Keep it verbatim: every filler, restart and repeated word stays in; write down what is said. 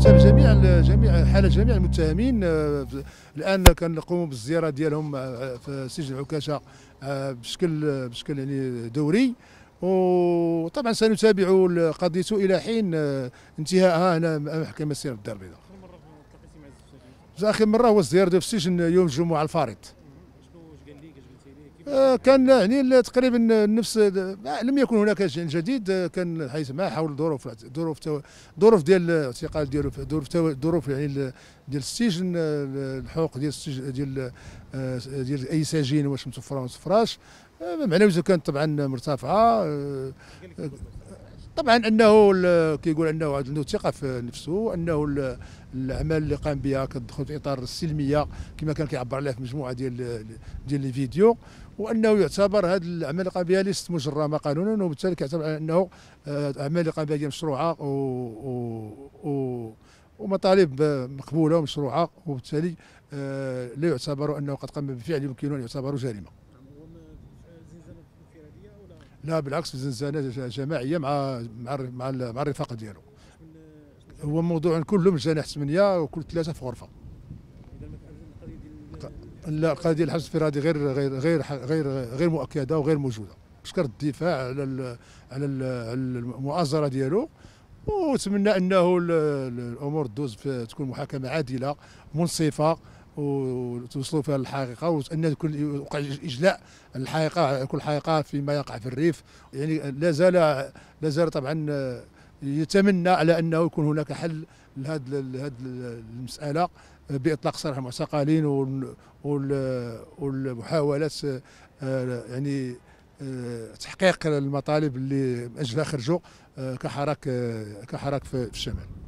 تتابع جميع جميع حالة جميع المتهمين. الان كنقوموا بالزياره ديالهم في سجن العكاشه بشكل بشكل يعني دوري، وطبعا سنتابع قضيته الى حين انتهائها هنا امام محكمه السير بالدار البيضاء. اخر مره هو الزياره ديال في السجن يوم الجمعه الفارط. كان يعني تقريبا نفس، لم يكن هناك شيء جديد، كان حيث ما حول ظروف ظروف ظروف ديال الاعتقال ديالو، ظروف ظروف يعني ديال السجن، الحقوق ديال السجن ديال ديال اي سجين واش متوفره ولا ما متوفراش، معنوياته كانت طبعا مرتفعه. طبعا انه كيقول انه عنده ثقه في نفسه، انه الاعمال اللي قام بها كتدخل في اطار السلميه كما كان كيعبر عليها في مجموعه ديال ديال لي فيديو، وانه يعتبر هذه الاعمال اللي قام بها ليست مجرمه قانونا، وبالتالي كيعتبر على انه اعمال اللي قام بها هي مشروعه و, و ومطالب مقبوله ومشروعه، وبالتالي لا يعتبر انه قد قام بفعل يمكن ان يعتبر جريمه. لا بالعكس، في زنزانه جماعيه مع مع مع, مع الرفاق ديالو. هو موضوع كله من جناح ثمانيه وكل ثلاثه في غرفه. لا، القضيه ديال الحبس الانفرادي غير غير غير غير غير مؤكده وغير موجوده. شكر الدفاع على على المؤازره ديالو، وتمنى انه الامور دوز تكون محاكمه عادله منصفه وتوصلوا فيها للحقيقه، وان يكون يوقع اجلاء الحقيقه، كل حقيقه فيما يقع في الريف. يعني لا زال لا زال طبعا يتمنى على انه يكون هناك حل لهذه لهذه المساله باطلاق سراح المعتقلين والمحاولات يعني تحقيق المطالب اللي من اجلها خرجوا كحراك كحراك في الشمال.